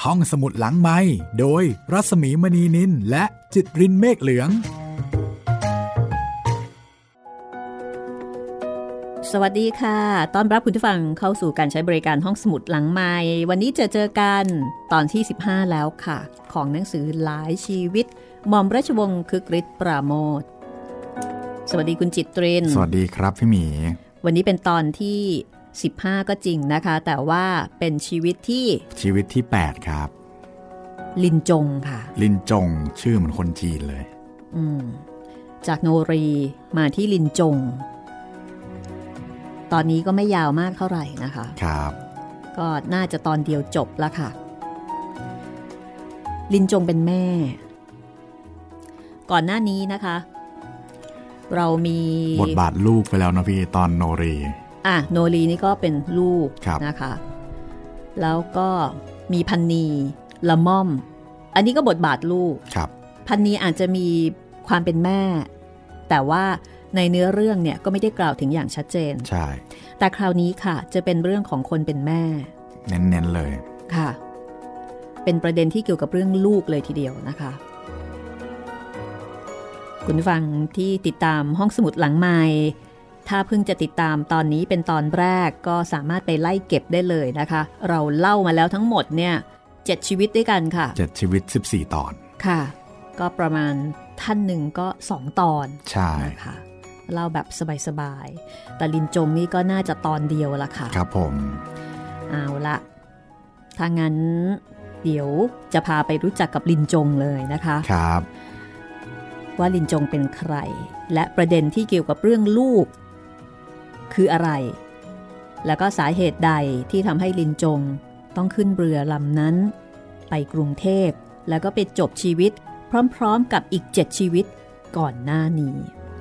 ห้องสมุดหลังไมค์โดยรัศมีมณีนินและจิตรินเมฆเหลืองสวัสดีค่ะต้อนรับคุณผู้ฟังเข้าสู่การใช้บริการห้องสมุดหลังไมค์วันนี้เจอกันตอนที่15แล้วค่ะของหนังสือหลายชีวิตหม่อมราชวงศ์คึกฤทธิ์ปราโมทย์สวัสดีคุณจิตรินสวัสดีครับพี่หมีวันนี้เป็นตอนที่15ก็จริงนะคะแต่ว่าเป็นชีวิตที่ 8ครับลินจงค่ะลินจงชื่อเหมือนคนจีนเลยจากโนรีมาที่ลินจงตอนนี้ก็ไม่ยาวมากเท่าไหร่นะคะครับก็น่าจะตอนเดียวจบแล้วค่ะลินจงเป็นแม่ก่อนหน้านี้นะคะเรามีบทบาทลูกไปแล้วนะพี่ตอนโนรีโนรีนี่ก็เป็นลูกนะคะแล้วก็มีพันนีละม่อมอันนี้ก็บทบาทลูกพันนีอาจจะมีความเป็นแม่แต่ว่าในเนื้อเรื่องเนี่ยก็ไม่ได้กล่าวถึงอย่างชัดเจนใช่แต่คราวนี้ค่ะจะเป็นเรื่องของคนเป็นแม่เน้นๆเลยค่ะเป็นประเด็นที่เกี่ยวกับเรื่องลูกเลยทีเดียวนะคะคุณฟังที่ติดตามห้องสมุดหลังไมค์ถ้าเพิ่งจะติดตามตอนนี้เป็นตอนแรกก็สามารถไปไล่เก็บได้เลยนะคะเราเล่ามาแล้วทั้งหมดเนี่ย7ชีวิตด้วยกันค่ะ 7ชีวิต14ตอนค่ะก็ประมาณท่านหนึ่งก็2ตอนใช่นะคะเล่าแบบสบายๆแต่ลินจงนี่ก็น่าจะตอนเดียวละค่ะครับผมเอาละถ้างั้นเดี๋ยวจะพาไปรู้จักกับลินจงเลยนะคะครับว่าลินจงเป็นใครและประเด็นที่เกี่ยวกับเรื่องลูกคืออะไรแล้วก็สาเหตุใดที่ทำให้ลินจงต้องขึ้นเรือลำนั้นไปกรุงเทพแล้วก็ไปจบชีวิตพร้อมๆกับอีก7ชีวิตก่อนหน้านี้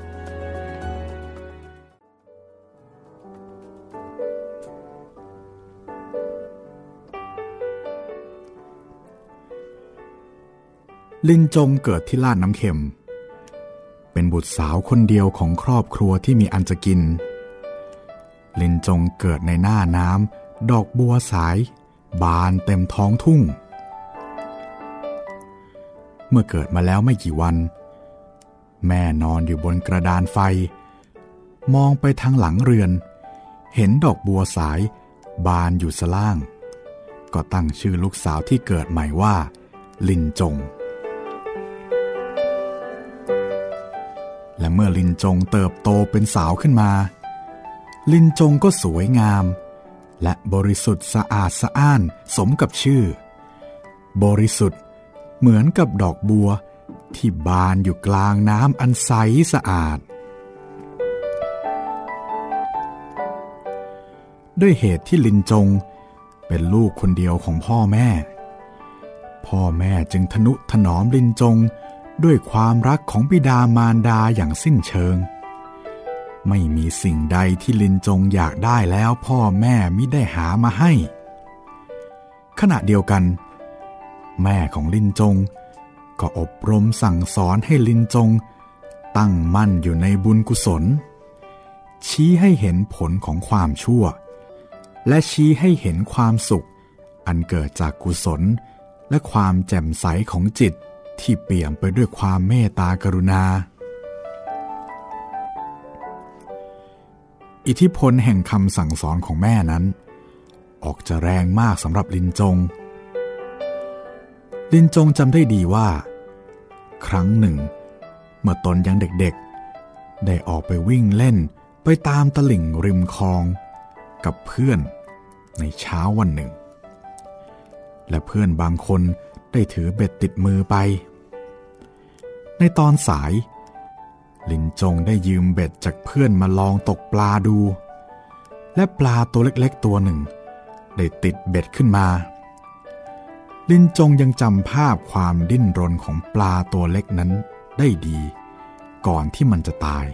ลินจงเกิดที่ลาดน้ำเค็มเป็นบุตรสาวคนเดียวของครอบครัวที่มีอันจะกินลินจงเกิดในหน้าน้ำดอกบัวสายบานเต็มท้องทุ่งเมื่อเกิดมาแล้วไม่กี่วันแม่นอนอยู่บนกระดานไฟมองไปทางหลังเรือนเห็นดอกบัวสายบานอยู่สล่างก็ตั้งชื่อลูกสาวที่เกิดใหม่ว่าลินจงและเมื่อลินจงเติบโตเป็นสาวขึ้นมาลินจงก็สวยงามและบริสุทธิ์สะอาดสะอ้านสมกับชื่อบริสุทธิ์เหมือนกับดอกบัวที่บานอยู่กลางน้ำอันใสสะอาดด้วยเหตุที่ลินจงเป็นลูกคนเดียวของพ่อแม่จึงทนุถนอมลินจงด้วยความรักของบิดามารดาอย่างสิ้นเชิงไม่มีสิ่งใดที่ลินจงอยากได้แล้วพ่อแม่มิได้หามาให้ขณะเดียวกันแม่ของลินจงก็อบรมสั่งสอนให้ลินจงตั้งมั่นอยู่ในบุญกุศลชี้ให้เห็นผลของความชั่วและชี้ให้เห็นความสุขอันเกิดจากกุศลและความแจ่มใสของจิตที่เปี่ยมไปด้วยความเมตตากรุณาอิทธิพลแห่งคำสั่งสอนของแม่นั้นออกจะแรงมากสำหรับลินจงจำได้ดีว่าครั้งหนึ่งเมื่อตนยังเด็กๆได้ออกไปวิ่งเล่นไปตามตลิ่งริมคลองกับเพื่อนในเช้าวันหนึ่งและเพื่อนบางคนได้ถือเบ็ดติดมือไปในตอนสายลินจงได้ยืมเบ็ดจากเพื่อนมาลองตกปลาดูและปลาตัวเล็กๆตัวหนึ่งได้ติดเบ็ดขึ้นมาลินจงยังจำภาพความดิ้นรนของปลาตัวเล็กนั้นได้ดีก่อนที่มันจะตาย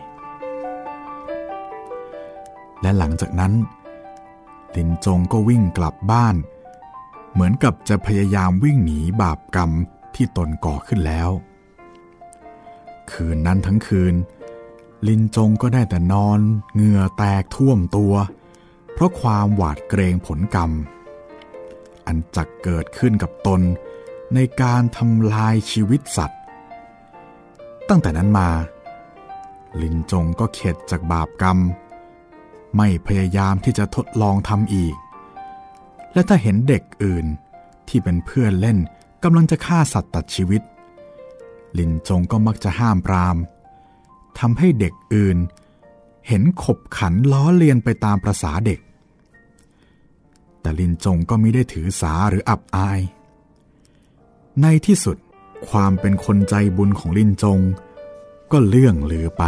และหลังจากนั้นลินจงก็วิ่งกลับบ้านเหมือนกับจะพยายามวิ่งหนีบาปกรรมที่ตนก่อขึ้นแล้วคืนนั้นทั้งคืนลินจงก็ได้แต่นอนเหงื่อแตกท่วมตัวเพราะความหวาดเกรงผลกรรมอันจักเกิดขึ้นกับตนในการทำลายชีวิตสัตว์ตั้งแต่นั้นมาลินจงก็เข็ดจากบาปกรรมไม่พยายามที่จะทดลองทำอีกและถ้าเห็นเด็กอื่นที่เป็นเพื่อนเล่นกำลังจะฆ่าสัตว์ตัดชีวิตลินจงก็มักจะห้ามปรามทำให้เด็กอื่นเห็นขบขันล้อเลียนไปตามประสาเด็กแต่ลินจงก็มิได้ถือสาหรืออับอายในที่สุดความเป็นคนใจบุญของลินจงก็เลื่องลือไป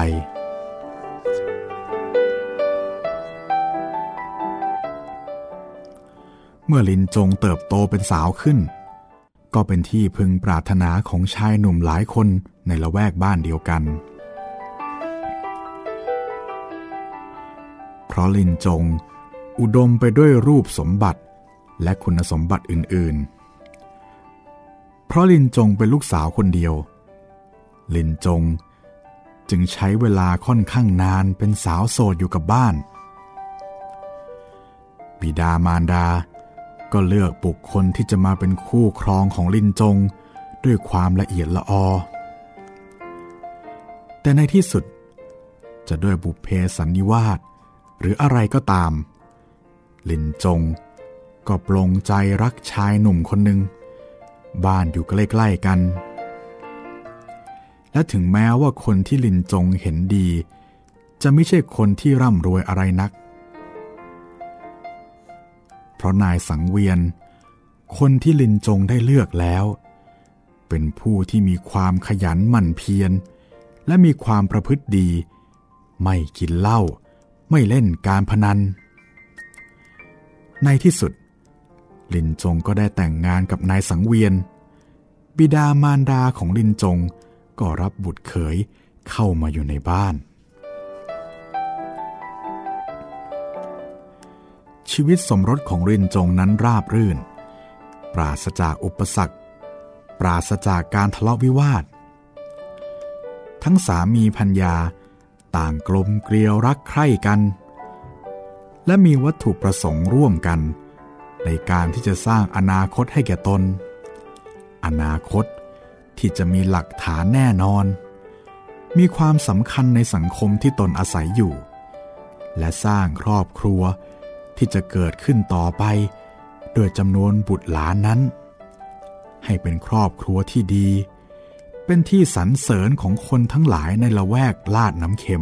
เมื่อลินจงเติบโตเป็นสาวขึ้นก็เป็นที่พึงปรารถนาของชายหนุ่มหลายคนในละแวกบ้านเดียวกันเพราะลินจงอุดมไปด้วยรูปสมบัติและคุณสมบัติอื่นๆเพราะลินจงเป็นลูกสาวคนเดียวลินจงจึงใช้เวลาค่อนข้างนานเป็นสาวโสดอยู่กับบ้านบิดามารดาก็เลือกบุคคลที่จะมาเป็นคู่ครองของลินจงด้วยความละเอียดละออแต่ในที่สุดจะด้วยบุพเพสันนิวาสหรืออะไรก็ตามลินจงก็ปลงใจรักชายหนุ่มคนหนึ่งบ้านอยู่ใกล้ๆกันและถึงแม้ว่าคนที่ลินจงเห็นดีจะไม่ใช่คนที่ร่ำรวยอะไรนักเพราะนายสังเวียนคนที่ลินจงได้เลือกแล้วเป็นผู้ที่มีความขยันหมั่นเพียรและมีความประพฤติดีไม่กินเหล้าไม่เล่นการพนันในที่สุดลินจงก็ได้แต่งงานกับนายสังเวียนบิดามารดาของลินจงก็รับบุตรเขยเข้ามาอยู่ในบ้านชีวิตสมรสของลินจงนั้นราบรื่นปราศจากอุปสรรคปราศจากการทะเลาะวิวาททั้งสามีภรรยาต่างกลมเกลียวรักใคร่กันและมีวัตถุประสงค์ร่วมกันในการที่จะสร้างอนาคตให้แก่ตนอนาคตที่จะมีหลักฐานแน่นอนมีความสำคัญในสังคมที่ตนอาศัยอยู่และสร้างครอบครัวที่จะเกิดขึ้นต่อไปโดยจำนวนบุตรหลานนั้นให้เป็นครอบครัวที่ดีเป็นที่สรรเสริญของคนทั้งหลายในละแวกลาดน้ำเค็ม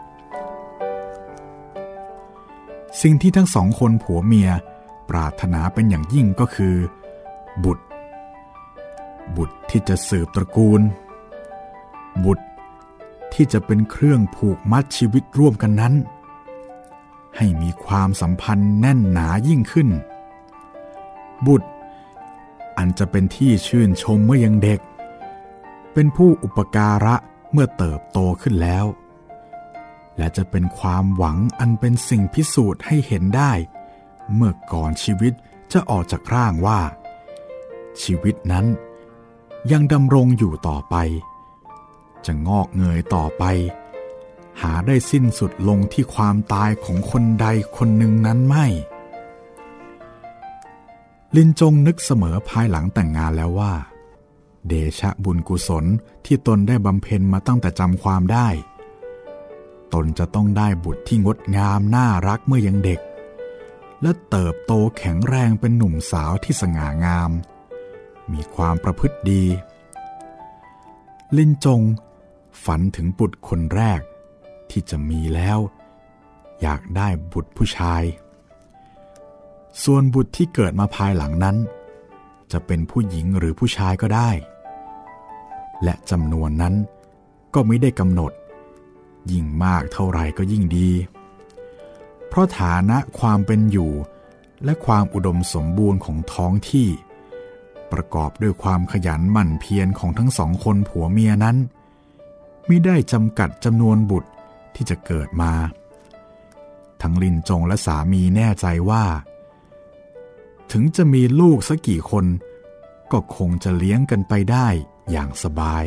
สิ่งที่ทั้งสองคนผัวเมียปรารถนาเป็นอย่างยิ่งก็คือบุตรที่จะสืบตระกูลบุตรที่จะเป็นเครื่องผูกมัดชีวิตร่วมกันนั้นให้มีความสัมพันธ์แน่นหนายิ่งขึ้นบุตรอันจะเป็นที่ชื่นชมเมื่อยังเด็กเป็นผู้อุปการะเมื่อเติบโตขึ้นแล้วและจะเป็นความหวังอันเป็นสิ่งพิสูจน์ให้เห็นได้เมื่อก่อนชีวิตจะออกจากร่างว่าชีวิตนั้นยังดำรงอยู่ต่อไปจะงอกเงยต่อไปหาได้สิ้นสุดลงที่ความตายของคนใดคนหนึ่งนั้นไม่ลินจงนึกเสมอภายหลังแต่งงานแล้วว่าเดชะบุญกุศลที่ตนได้บำเพ็ญมาตั้งแต่จำความได้ตนจะต้องได้บุตรที่งดงามน่ารักเมื่อยังเด็กและเติบโตแข็งแรงเป็นหนุ่มสาวที่สง่างามมีความประพฤติดีลินจงฝันถึงบุตรคนแรกที่จะมีแล้วอยากได้บุตรผู้ชายส่วนบุตรที่เกิดมาภายหลังนั้นจะเป็นผู้หญิงหรือผู้ชายก็ได้และจำนวนนั้นก็ไม่ได้กำหนดยิ่งมากเท่าไรก็ยิ่งดีเพราะฐานะความเป็นอยู่และความอุดมสมบูรณ์ของท้องที่ประกอบด้วยความขยันหมั่นเพียรของทั้งสองคนผัวเมียนั้นมิได้จำกัดจำนวนบุตรที่จะเกิดมาทั้งลินจงและสามีแน่ใจว่าถึงจะมีลูกสักกี่คนก็คงจะเลี้ยงกันไปได้อย่างสบาย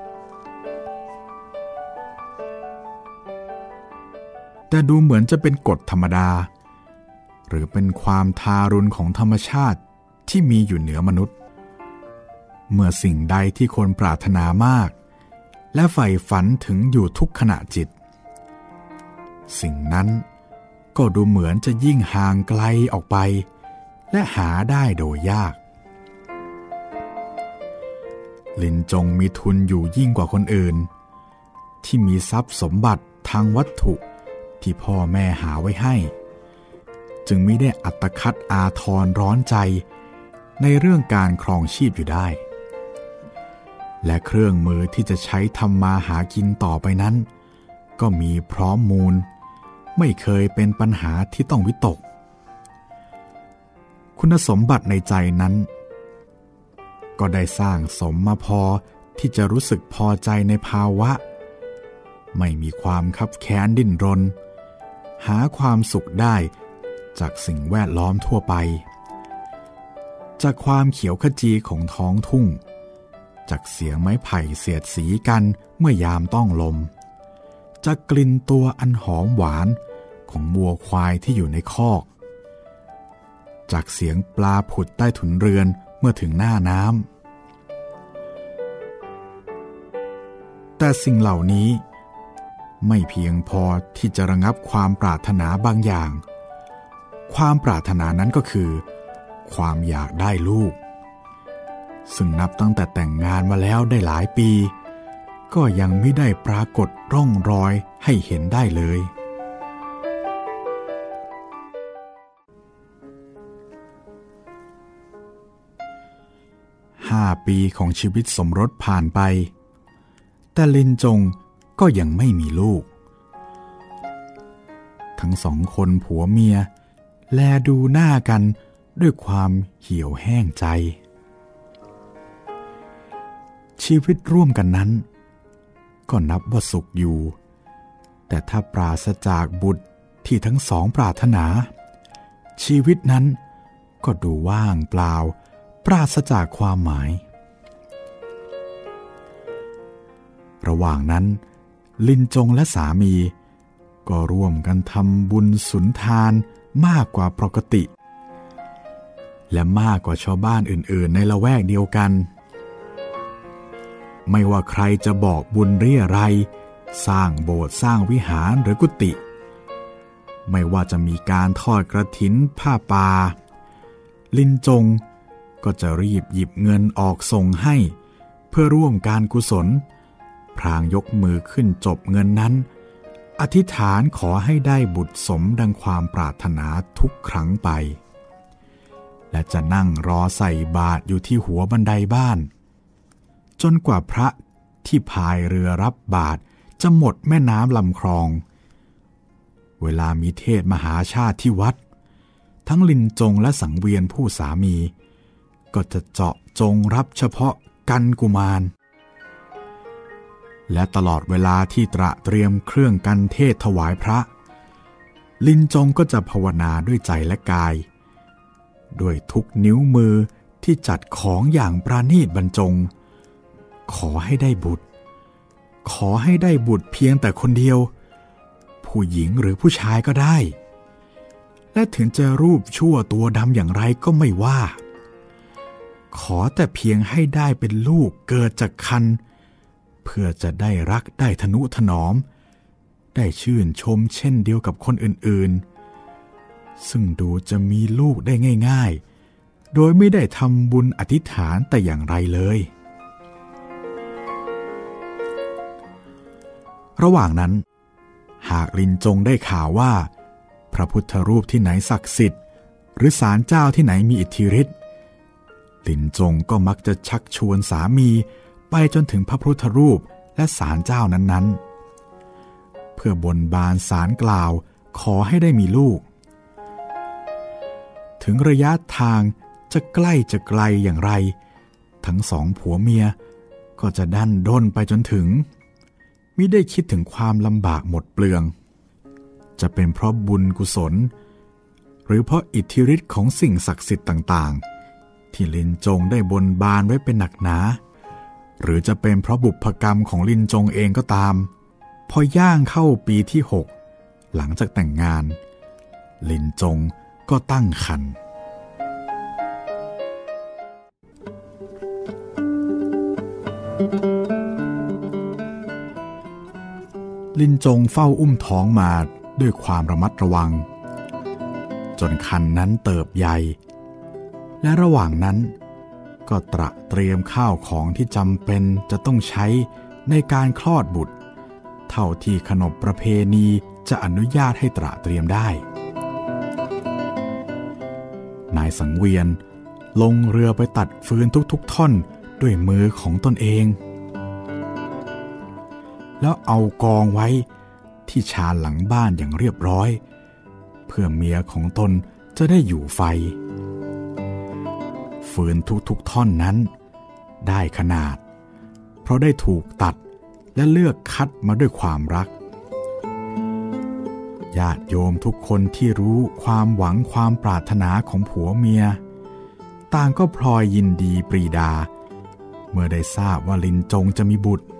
แต่ดูเหมือนจะเป็นกฎธรรมดาหรือเป็นความทารุณของธรรมชาติที่มีอยู่เหนือมนุษย์เมื่อสิ่งใดที่คนปรารถนามากและใฝ่ฝันถึงอยู่ทุกขณะจิตสิ่งนั้นก็ดูเหมือนจะยิ่งห่างไกลออกไปและหาได้โดยยากลินจงมีทุนอยู่ยิ่งกว่าคนอื่นที่มีทรัพย์สมบัติทางวัตถุที่พ่อแม่หาไว้ให้จึงมิได้อัตคัดอาทรร้อนใจในเรื่องการครองชีพอยู่ได้และเครื่องมือที่จะใช้ทำมาหากินต่อไปนั้นก็มีพร้อมมูลไม่เคยเป็นปัญหาที่ต้องวิตกคุณสมบัติในใจนั้นก็ได้สร้างสมมาพอที่จะรู้สึกพอใจในภาวะไม่มีความคับแค้นดิ้นรนหาความสุขได้จากสิ่งแวดล้อมทั่วไปจากความเขียวขจีของท้องทุ่งจากเสียงไม้ไผ่เสียดสีกันเมื่อยามต้องลมจากกลิ่นตัวอันหอมหวานของวัวควายที่อยู่ในคอกจากเสียงปลาผุดใต้ถุนเรือนเมื่อถึงหน้าน้ำแต่สิ่งเหล่านี้ไม่เพียงพอที่จะระงับความปรารถนาบางอย่างความปรารถนานั้นก็คือความอยากได้ลูกซึ่งนับตั้งแต่แต่งงานมาแล้วได้หลายปีก็ยังไม่ได้ปรากฏร่องรอยให้เห็นได้เลย5 ปีของชีวิตสมรสผ่านไปแต่ลินจงก็ยังไม่มีลูกทั้งสองคนผัวเมียแลดูหน้ากันด้วยความเหี่ยวแห้งใจชีวิตร่วมกันนั้นก็นับว่าสุขอยู่แต่ถ้าปราศจากบุตรที่ทั้งสองปรารถนาชีวิตนั้นก็ดูว่างเปล่าปราศจากความหมายระหว่างนั้นลินจงและสามีก็ร่วมกันทำบุญสุนทานมากกว่าปกติและมากกว่าชาวบ้านอื่นๆในละแวกเดียวกันไม่ว่าใครจะบอกบุญเรี่ยไรสร้างโบสถ์สร้างวิหารหรือกุฏิไม่ว่าจะมีการทอดกฐินผ้าป่าลินจงก็จะรีบหยิบเงินออกส่งให้เพื่อร่วมการกุศลพลางยกมือขึ้นจบเงินนั้นอธิษฐานขอให้ได้บุตรสมดังความปรารถนาทุกครั้งไปและจะนั่งรอใส่บาตรอยู่ที่หัวบันไดบ้านจนกว่าพระที่พายเรือรับบาตรจะหมดแม่น้ำลำคลองเวลามีเทศมหาชาติที่วัดทั้งลินจงและสังเวียนผู้สามีก็จะเจาะจงรับเฉพาะกันกุมารและตลอดเวลาที่ตระเตรียมเครื่องกันเทศถวายพระลินจงก็จะภาวนาด้วยใจและกายด้วยทุกนิ้วมือที่จัดของอย่างปราณีตบรรจงขอให้ได้บุตรขอให้ได้บุตรเพียงแต่คนเดียวผู้หญิงหรือผู้ชายก็ได้และถึงจะรูปชั่วตัวดำอย่างไรก็ไม่ว่าขอแต่เพียงให้ได้เป็นลูกเกิดจากครรภ์เพื่อจะได้รักได้ทนุถนอมได้ชื่นชมเช่นเดียวกับคนอื่นๆซึ่งดูจะมีลูกได้ง่ายๆโดยไม่ได้ทำบุญอธิษฐานแต่อย่างไรเลยระหว่างนั้นหากลินจงได้ข่าวว่าพระพุทธรูปที่ไหนศักดิ์สิทธิ์หรือศาลเจ้าที่ไหนมีอิทธิฤทธิ์ลินจงก็มักจะชักชวนสามีไปจนถึงพระพุทธรูปและศาลเจ้านั้นๆเพื่อบนบานศาลกล่าวขอให้ได้มีลูกถึงระยะทางจะใกล้จะไกลอย่างไรทั้งสองผัวเมียก็จะดันด้นไปจนถึงมิได้คิดถึงความลำบากหมดเปลืองจะเป็นเพราะบุญกุศลหรือเพราะอิทธิฤทธิ์ของสิ่งศักดิ์สิทธิ์ต่างๆที่ลินจงได้บนบานไว้เป็นหนักหนาหรือจะเป็นเพราะบุพกรรมของลินจงเองก็ตามพอย่างเข้าปีที่6หลังจากแต่งงานลินจงก็ตั้งครรภ์ลินจงเฝ้าอุ้มท้องมาด้วยความระมัดระวังจนครรภ์นั้นเติบใหญ่และระหว่างนั้นก็ตระเตรียมข้าวของที่จำเป็นจะต้องใช้ในการคลอดบุตรเท่าที่ขนบประเพณีจะอนุญาตให้ตระเตรียมได้นายสังเวียนลงเรือไปตัดฟืนทุกๆท่อนด้วยมือของตนเองแล้วเอากองไว้ที่ชานหลังบ้านอย่างเรียบร้อยเพื่อเมียของตนจะได้อยู่ไฟฟืนทุกท่อนนั้นได้ขนาดเพราะได้ถูกตัดและเลือกคัดมาด้วยความรักญาติโยมทุกคนที่รู้ความหวังความปรารถนาของผัวเมียต่างก็พลอยยินดีปรีดาเมื่อได้ทราบว่าลินจงจะมีบุตร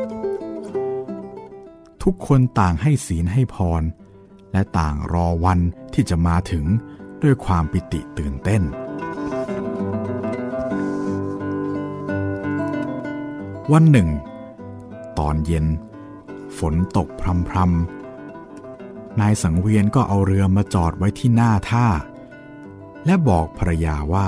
ทุกคนต่างให้ศีลให้พรและต่างรอวันที่จะมาถึงด้วยความปิติตื่นเต้นวันหนึ่งตอนเย็นฝนตกพรำๆนายสังเวียนก็เอาเรือมาจอดไว้ที่หน้าท่าและบอกภรรยาว่า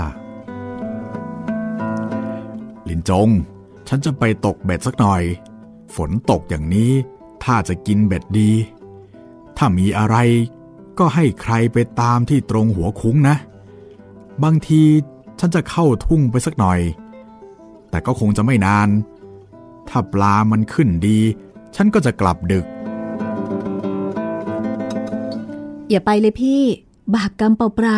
ลินจงฉันจะไปตกเบ็ดสักหน่อยฝนตกอย่างนี้ถ้าจะกินเบ็ดดีถ้ามีอะไรก็ให้ใครไปตามที่ตรงหัวคุ้งนะบางทีฉันจะเข้าทุ่งไปสักหน่อยแต่ก็คงจะไม่นานถ้าปลามันขึ้นดีฉันก็จะกลับดึกอย่าไปเลยพี่บาปกรรมเปล่า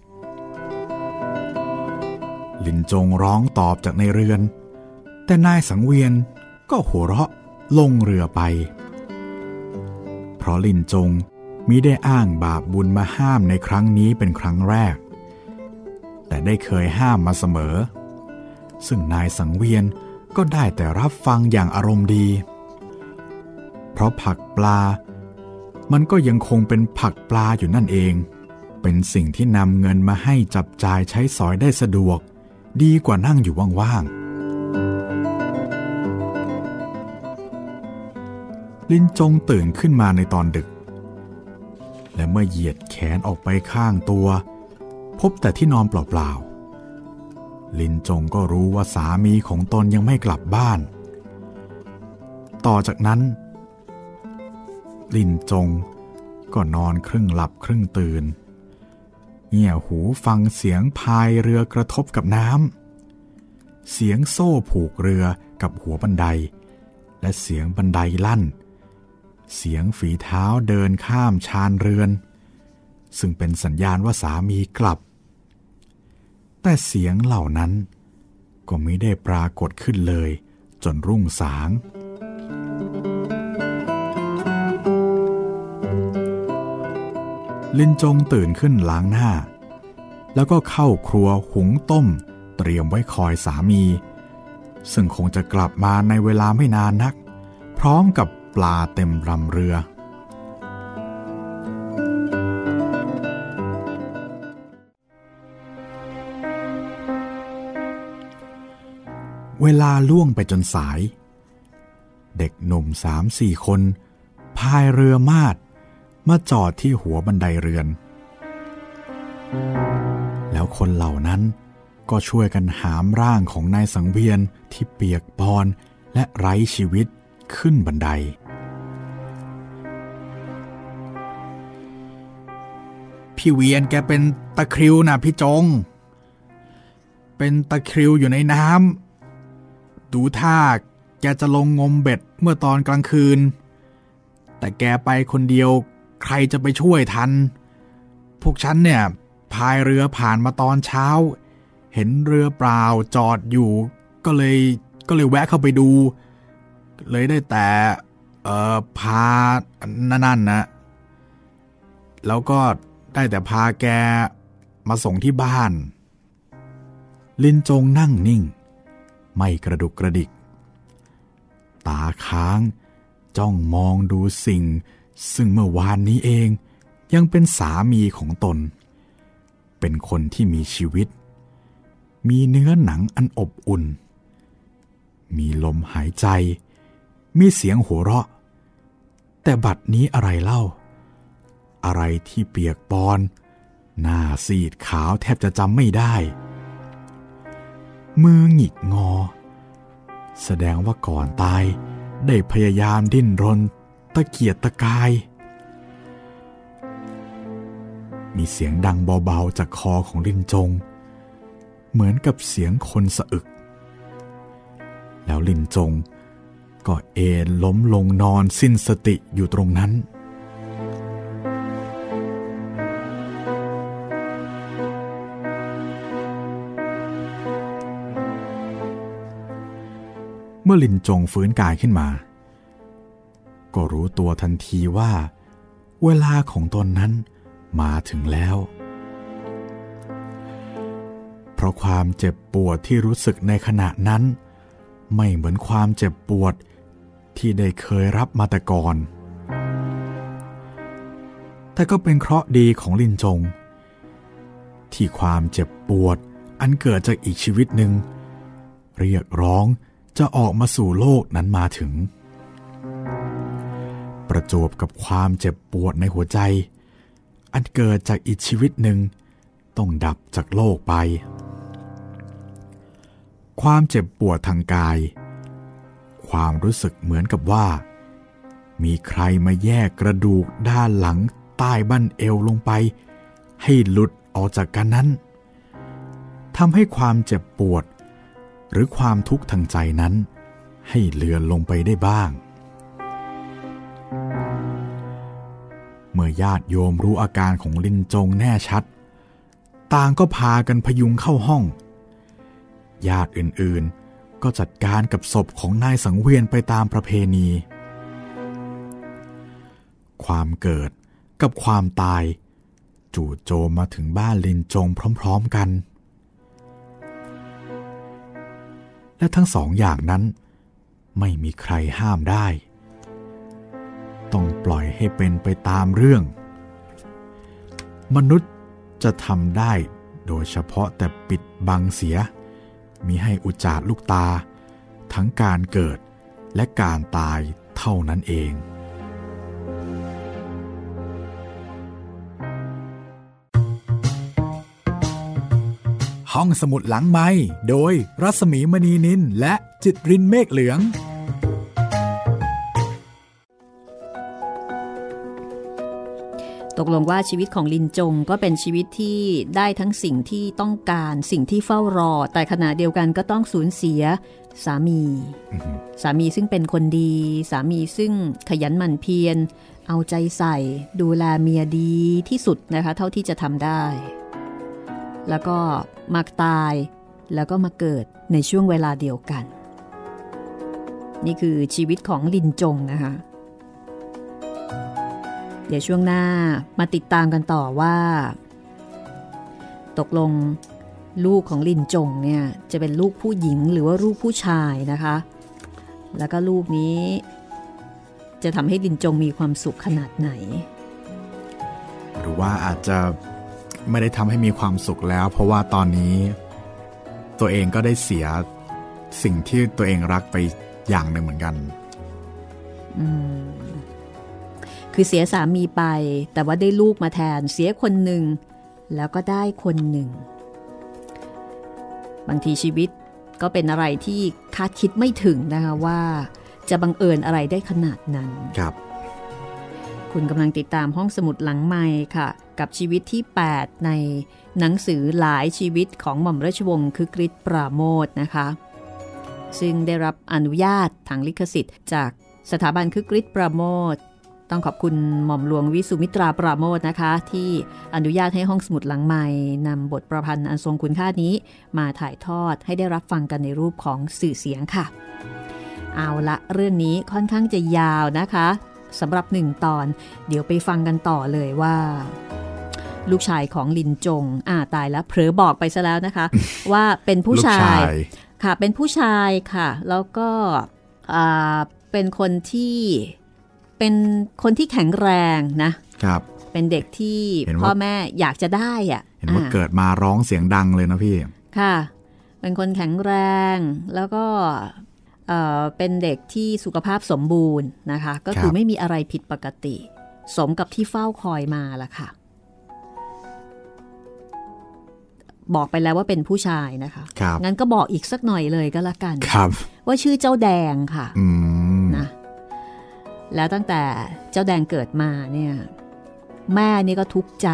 ๆลินจงร้องตอบจากในเรือนแต่นายสังเวียนก็หัวเราะลงเรือไปเพราะลินจงมิได้อ้างบาปบุญมาห้ามในครั้งนี้เป็นครั้งแรกแต่ได้เคยห้ามมาเสมอซึ่งนายสังเวียนก็ได้แต่รับฟังอย่างอารมณ์ดีเพราะผักปลามันก็ยังคงเป็นผักปลาอยู่นั่นเองเป็นสิ่งที่นำเงินมาให้จับจ่ายใช้สอยได้สะดวกดีกว่านั่งอยู่ว่างๆลินจงตื่นขึ้นมาในตอนดึกและเมื่อเหยียดแขนออกไปข้างตัวพบแต่ที่นอนเปล่าๆลินจงก็รู้ว่าสามีของตนยังไม่กลับบ้านต่อจากนั้นลินจงก็นอนครึ่งหลับครึ่งตื่นเงี่ยหูฟังเสียงพายเรือกระทบกับน้ำเสียงโซ่ผูกเรือกับหัวบันไดและเสียงบันไดลั่นเสียงฝีเท้าเดินข้ามชานเรือนซึ่งเป็นสัญญาณว่าสามีกลับแต่เสียงเหล่านั้นก็ไม่ได้ปรากฏขึ้นเลยจนรุ่งสางลินจงตื่นขึ้นล้างหน้าแล้วก็เข้าครัวหุงต้มเตรียมไว้คอยสามีซึ่งคงจะกลับมาในเวลาไม่นานนักพร้อมกับปลาเต็มลำเรือเวลาล่วงไปจนสายเด็กหนุ่ม 3-4 คนพายเรือมาดมาจอดที่หัวบันไดเรือนแล้วคนเหล่านั้นก็ช่วยกันหามร่างของนายสังเวียนที่เปียกปอนและไร้ชีวิตขึ้นบันไดพี่เวียนแกเป็นตะคริวนะพี่จงเป็นตะคริวอยู่ในน้ำดูท่าแกจะลงงมเบ็ดเมื่อตอนกลางคืนแต่แกไปคนเดียวใครจะไปช่วยทันพวกฉันเนี่ยพายเรือผ่านมาตอนเช้าเห็นเรือเปล่าจอดอยู่ก็เลยแวะเข้าไปดูเลยได้แต่พานั่นนะแล้วก็ได้แต่พาแกมาส่งที่บ้านลินจงนั่งนิ่งไม่กระดุกกระดิกตาค้างจ้องมองดูสิ่งซึ่งเมื่อวานนี้เองยังเป็นสามีของตนเป็นคนที่มีชีวิตมีเนื้อหนังอันอบอุ่นมีลมหายใจมีเสียงหัวเราะแต่บัดนี้อะไรเล่าอะไรที่เปียกปอนหน้าซีดขาวแทบจะจำไม่ได้มือหงิกงอแสดงว่าก่อนตายได้พยายามดิ้นรนตะเกียกตะกายมีเสียงดังเบาๆจากคอของลินจงเหมือนกับเสียงคนสะอึกแล้วลินจงก็เอนล้มลงนอนสิ้นสติอยู่ตรงนั้นเมื่อลินจงฟื้นกายขึ้นมาก็รู้ตัวทันทีว่าเวลาของตนนั้นมาถึงแล้วเพราะความเจ็บปวดที่รู้สึกในขณะนั้นไม่เหมือนความเจ็บปวดที่ได้เคยรับมาแต่ก่อนแต่ก็เป็นเคราะห์ดีของลินจงที่ความเจ็บปวดอันเกิดจากอีกชีวิตหนึ่งเรียกร้องจะออกมาสู่โลกนั้นมาถึงประจวบกับความเจ็บปวดในหัวใจอันเกิดจากอีกชีวิตหนึ่งต้องดับจากโลกไปความเจ็บปวดทางกายความรู้สึกเหมือนกับว่ามีใครมาแยกกระดูกด้านหลังใต้บั้นเอวลงไปให้หลุดออกจากกันนั้นทำให้ความเจ็บปวดหรือความทุกข์ทางใจนั้นให้เลือนลงไปได้บ้างเมื่อญาติโยมรู้อาการของลินจงแน่ชัดต่างก็พากันพยุงเข้าห้องญาติอื่นๆก็จัดการกับศพของนายสังเวียนไปตามประเพณีความเกิดกับความตายจู่โจมมาถึงบ้านลินจงพร้อมๆกันและทั้งสองอย่างนั้นไม่มีใครห้ามได้ต้องปล่อยให้เป็นไปตามเรื่องมนุษย์จะทำได้โดยเฉพาะแต่ปิดบังเสียมิให้อุจจาระลูกตาทั้งการเกิดและการตายเท่านั้นเองห้องสมุดหลังไมค์โดยรัศมีมณีนินและจิตรินเมฆเหลืองตกลงว่าชีวิตของลินจงก็เป็นชีวิตที่ได้ทั้งสิ่งที่ต้องการสิ่งที่เฝ้ารอแต่ขณะเดียวกันก็ต้องสูญเสียสามีซึ่งเป็นคนดีสามีซึ่งขยันหมั่นเพียรเอาใจใส่ดูแลเมียดีที่สุดนะคะเท่าที่จะทำได้แล้วก็มาตายแล้วก็มาเกิดในช่วงเวลาเดียวกันนี่คือชีวิตของลินจงนะคะเดี๋ยวช่วงหน้ามาติดตามกันต่อว่าตกลงลูกของลินจงเนี่ยจะเป็นลูกผู้หญิงหรือว่าลูกผู้ชายนะคะแล้วก็ลูกนี้จะทำให้ลินจงมีความสุขขนาดไหนหรือว่าอาจจะไม่ได้ทำให้มีความสุขแล้วเพราะว่าตอนนี้ตัวเองก็ได้เสียสิ่งที่ตัวเองรักไปอย่างหนึ่งเหมือนกันคือเสียสามีไปแต่ว่าได้ลูกมาแทนเสียคนหนึ่งแล้วก็ได้คนหนึ่งบางทีชีวิตก็เป็นอะไรที่คาดคิดไม่ถึงนะคะว่าจะบังเอิญอะไรได้ขนาดนั้นครับคุณกำลังติดตามห้องสมุดหลังไมค์ค่ะกับชีวิตที่8ในหนังสือหลายชีวิตของหม่อมราชวงศ์คึกฤทธิ์ปราโมชนะคะซึ่งได้รับอนุญาตทางลิขสิทธิ์จากสถาบันคึกฤทธิ์ปราโมชต้องขอบคุณหม่อมหลวงวิสุมิตราปราโมชนะคะที่อนุญาตให้ห้องสมุดหลังไมค์นำบทประพันธ์อันทรงคุณค่านี้มาถ่ายทอดให้ได้รับฟังกันในรูปของสื่อเสียงค่ะเอาละเรื่องนี้ค่อนข้างจะยาวนะคะสำหรับ1ตอนเดี๋ยวไปฟังกันต่อเลยว่าลูกชายของลินจงตายแล้วเผลอบอกไปซะแล้วนะคะ ว่าเป็นผู้ชายค่ะเป็นผู้ชายค่ะแล้วก็เป็นคนที่แข็งแรงนะครับเป็นเด็กที่พ่อแม่อยากจะได้เห็นว่าเกิดมาร้องเสียงดังเลยนะพี่ค่ะเป็นคนแข็งแรงแล้วก็เป็นเด็กที่สุขภาพสมบูรณ์นะคะก็คือไม่มีอะไรผิดปกติสมกับที่เฝ้าคอยมาล่ะค่ะบอกไปแล้วว่าเป็นผู้ชายนะคะงั้นก็บอกอีกสักหน่อยเลยก็แล้วกันว่าชื่อเจ้าแดงค่ะนะแล้วตั้งแต่เจ้าแดงเกิดมาเนี่ยแม่นี่ก็ทุกข์ใจ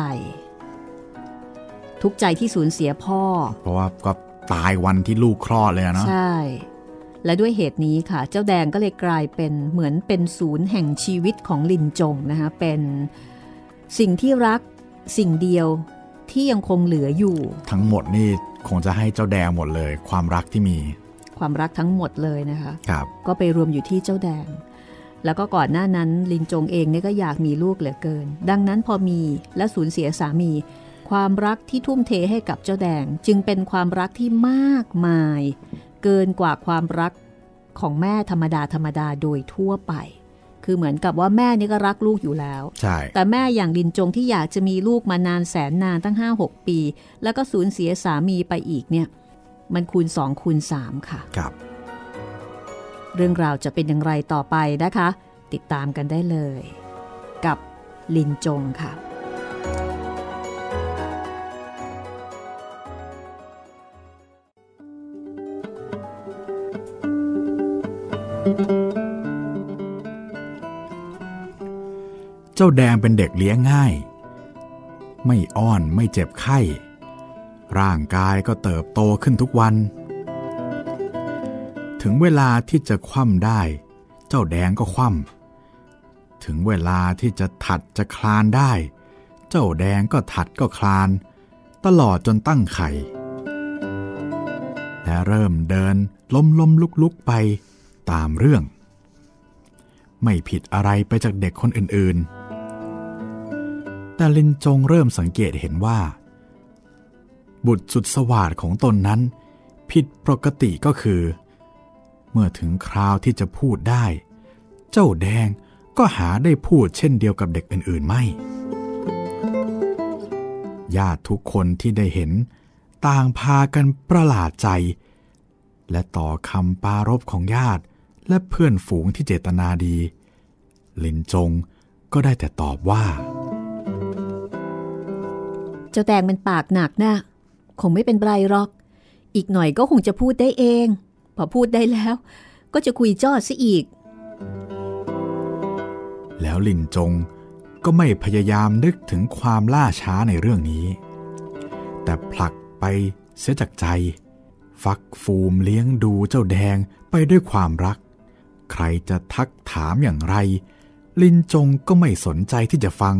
ที่สูญเสียพ่อเพราะว่าก็ตายวันที่ลูกคลอดเลยเนาะใช่และด้วยเหตุนี้ค่ะเจ้าแดงก็เลยกลายเป็นเหมือนเป็นศูนย์แห่งชีวิตของลินจงนะคะเป็นสิ่งที่รักสิ่งเดียวที่ยังคงเหลืออยู่ทั้งหมดนี่คงจะให้เจ้าแดงหมดเลยความรักที่มีความรักทั้งหมดเลยนะคะครับก็ไปรวมอยู่ที่เจ้าแดงแล้วก็ก่อนหน้านั้นลินจงเองเนี่ยก็อยากมีลูกเหลือเกินดังนั้นพอมีและสูญเสียสามีความรักที่ทุ่มเทให้กับเจ้าแดงจึงเป็นความรักที่มากมายเกินกว่าความรักของแม่ธรรมดาโดยทั่วไปคือเหมือนกับว่าแม่นี่ก็รักลูกอยู่แล้วใช่แต่แม่อย่างลินจงที่อยากจะมีลูกมานานแสนนานตั้ง 5-6 ปีแล้วก็สูญเสียสามีไปอีกเนี่ยมันคูณ2คูณ3ค่ะครับเรื่องราวจะเป็นอย่างไรต่อไปนะคะติดตามกันได้เลยกับลินจงค่ะเจ้าแดงเป็นเด็กเลี้ยงง่ายไม่อ้อนไม่เจ็บไข้ร่างกายก็เติบโตขึ้นทุกวันถึงเวลาที่จะคว่ำได้เจ้าแดงก็คว่ำถึงเวลาที่จะถัดจะคลานได้เจ้าแดงก็ถัดก็คลานตลอดจนตั้งไข่และเริ่มเดินล้มลุกไปตามเรื่องไม่ผิดอะไรไปจากเด็กคนอื่นๆแต่ลินจงเริ่มสังเกตเห็นว่าบุตรสุดสวาทของตนนั้นผิดปกติก็คือเมื่อถึงคราวที่จะพูดได้เจ้าแดงก็หาได้พูดเช่นเดียวกับเด็กอื่นๆไม่ญาติทุกคนที่ได้เห็นต่างพากันประหลาดใจและต่อคำปรารภของญาติและเพื่อนฝูงที่เจตนาดีลินจงก็ได้แต่ตอบว่าเจ้าแดงมันปากหนักนะคงไม่เป็นไรหรอกอีกหน่อยก็คงจะพูดได้เองพอพูดได้แล้วก็จะคุยจ้อซะอีกแล้วลินจงก็ไม่พยายามนึกถึงความล่าช้าในเรื่องนี้แต่ผลักไปเสียจากใจฟักฟูมเลี้ยงดูเจ้าแดงไปด้วยความรักใครจะทักถามอย่างไรลินจงก็ไม่สนใจที่จะฟัง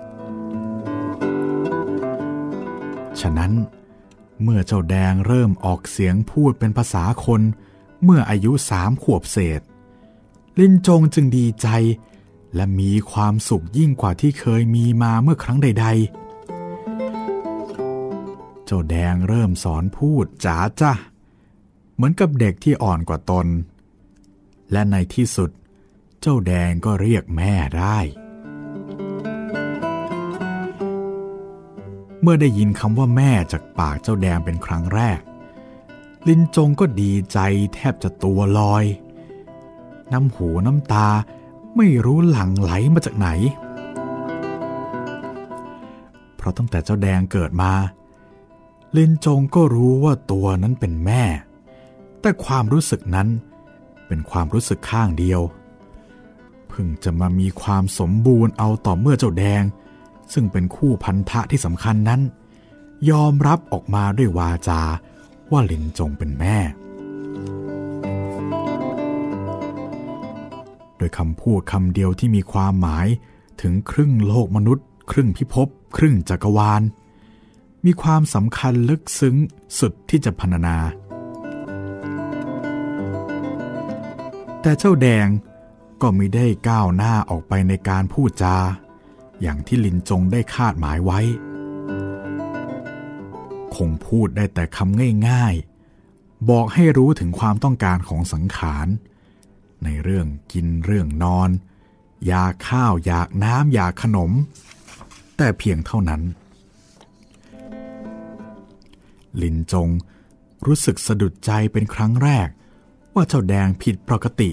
ฉะนั้นเมื่อเจ้าแดงเริ่มออกเสียงพูดเป็นภาษาคนเมื่ออายุ3 ขวบเศษลินจงจึงดีใจและมีความสุขยิ่งกว่าที่เคยมีมาเมื่อครั้งใดๆเจ้าแดงเริ่มสอนพูดจ๋าจ้ะเหมือนกับเด็กที่อ่อนกว่าตนและในที่สุดเจ้าแดงก็เรียกแม่ได้เมื่อได้ยินคำว่าแม่จากปากเจ้าแดงเป็นครั้งแรกลินจงก็ดีใจแทบจะตัวลอยน้ำหูน้ำตาไม่รู้หลั่งไหลมาจากไหนเพราะตั้งแต่เจ้าแดงเกิดมาลินจงก็รู้ว่าตัวนั้นเป็นแม่แต่ความรู้สึกนั้นเป็นความรู้สึกข้างเดียวเพิ่งจะมามีความสมบูรณ์เอาต่อเมื่อเจ้าแดงซึ่งเป็นคู่พันธะที่สำคัญนั้นยอมรับออกมาด้วยวาจาว่าลินจงเป็นแม่โดยคำพูดคำเดียวที่มีความหมายถึงครึ่งโลกมนุษย์ครึ่งพิภพครึ่งจักรวาลมีความสำคัญลึกซึ้งสุดที่จะพรรณนาแต่เจ้าแดงก็ไม่ได้ก้าวหน้าออกไปในการพูดจาอย่างที่ลินจงได้คาดหมายไว้คงพูดได้แต่คำง่ายๆบอกให้รู้ถึงความต้องการของสังขารในเรื่องกินเรื่องนอนอยากข้าวอยากน้ำอยากขนมแต่เพียงเท่านั้นลินจงรู้สึกสะดุดใจเป็นครั้งแรกว่าเจ้าแดงผิดปกติ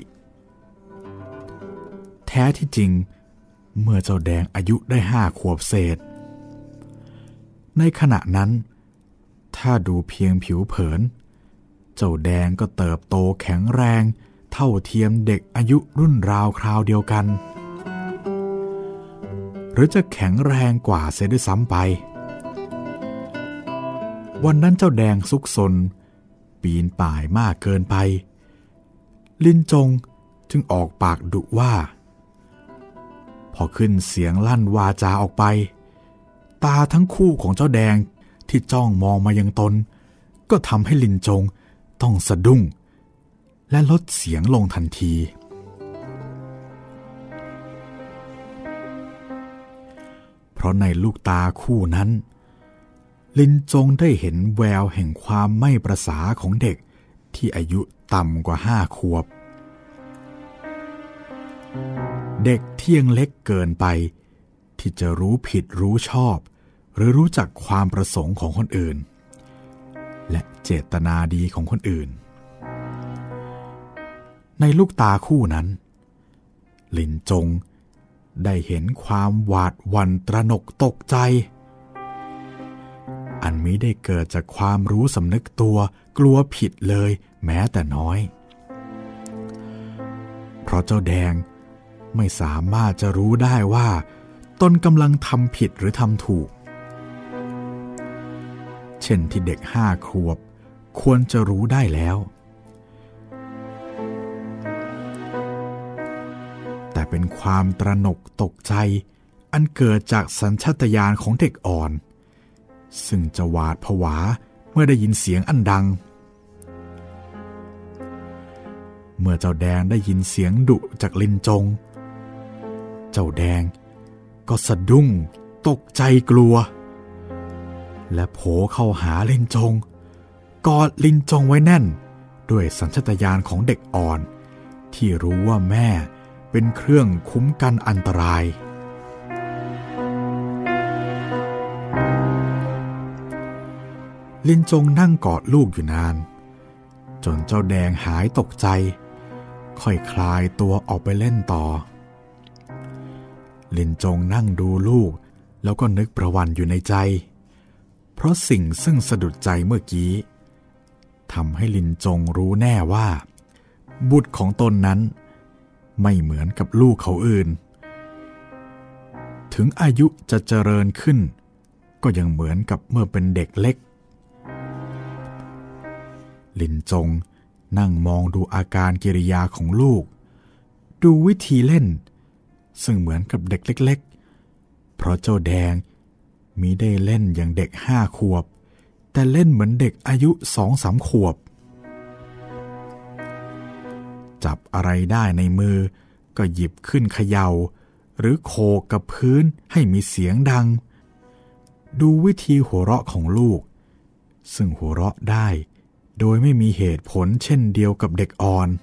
แท้ที่จริงเมื่อเจ้าแดงอายุได้5 ขวบเศษในขณะนั้นถ้าดูเพียงผิวเผินเจ้าแดงก็เติบโตแข็งแรงเท่าเทียมเด็กอายุรุ่นราวคราวเดียวกันหรือจะแข็งแรงกว่าเสียด้วยซ้ำไปวันนั้นเจ้าแดงซุกซนปีนป่ายมากเกินไปลินจงจึงออกปากดุว่าพอขึ้นเสียงลั่นวาจาออกไปตาทั้งคู่ของเจ้าแดงที่จ้องมองมายังตนก็ทำให้ลินจงต้องสะดุ้งและลดเสียงลงทันทีเพราะในลูกตาคู่นั้นลินจงได้เห็นแววแห่งความไม่ประสาของเด็กที่อายุต่ำกว่า5 ขวบเด็กที่ยังเล็กเกินไปที่จะรู้ผิดรู้ชอบหรือรู้จักความประสงค์ของคนอื่นและเจตนาดีของคนอื่นในลูกตาคู่นั้นลินจงได้เห็นความหวาดหวั่นตระหนกตกใจอันมิได้เกิดจากความรู้สำนึกตัวกลัวผิดเลยแม้แต่น้อยเพราะเจ้าแดงไม่สามารถจะรู้ได้ว่าตนกำลังทำผิดหรือทำถูกเช่นที่เด็ก5 ขวบควรจะรู้ได้แล้วแต่เป็นความตระหนกตกใจอันเกิดจากสัญชาตญาณของเด็กอ่อนซึ่งจะหวาดผวาเมื่อได้ยินเสียงอันดังเมื่อเจ้าแดงได้ยินเสียงดุจากลินจงเจ้าแดงก็สะดุ้งตกใจกลัวและโผล่เข้าหาลินจงกอดลินจงไว้แน่นด้วยสัญชาตญาณของเด็กอ่อนที่รู้ว่าแม่เป็นเครื่องคุ้มกันอันตรายลินจงนั่งกอดลูกอยู่นานจนเจ้าแดงหายตกใจค่อยคลายตัวออกไปเล่นต่อลินจงนั่งดูลูกแล้วก็นึกประวัติอยู่ในใจเพราะสิ่งซึ่งสะดุดใจเมื่อกี้ทำให้ลินจงรู้แน่ว่าบุตรของตนนั้นไม่เหมือนกับลูกเขาอื่นถึงอายุจะเจริญขึ้นก็ยังเหมือนกับเมื่อเป็นเด็กเล็กลินจงนั่งมองดูอาการกิริยาของลูกดูวิธีเล่นซึ่งเหมือนกับเด็กเล็กๆเพราะเจ้าแดงมิได้เล่นอย่างเด็ก5 ขวบแต่เล่นเหมือนเด็กอายุ 2-3 ขวบจับอะไรได้ในมือก็หยิบขึ้นเขย่าหรือโขกกับพื้นให้มีเสียงดังดูวิธีหัวเราะของลูกซึ่งหัวเราะได้โดยไม่มีเหตุผลเช่นเดียวกับเด็กอ่อน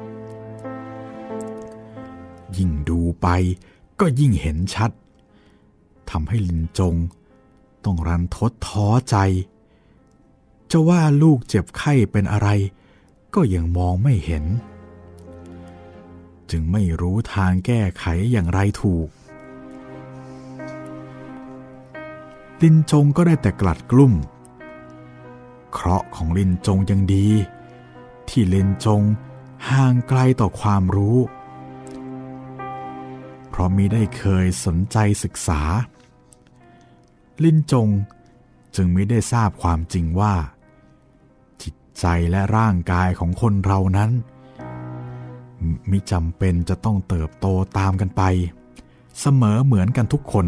ยิ่งดูไปก็ยิ่งเห็นชัดทำให้ลินจงต้องรันทดท้อใจจะว่าลูกเจ็บไข้เป็นอะไรก็ยังมองไม่เห็นจึงไม่รู้ทางแก้ไขอย่างไรถูกลินจงก็ได้แต่กลัดกลุ้มเคราะห์ของลินจงยังดีที่ลินจงห่างไกลต่อความรู้เพราะมิได้เคยสนใจศึกษาลินจงจึงมิได้ทราบความจริงว่าจิตใจและร่างกายของคนเรานั้นมิจำเป็นจะต้องเติบโตตามกันไปเสมอเหมือนกันทุกคน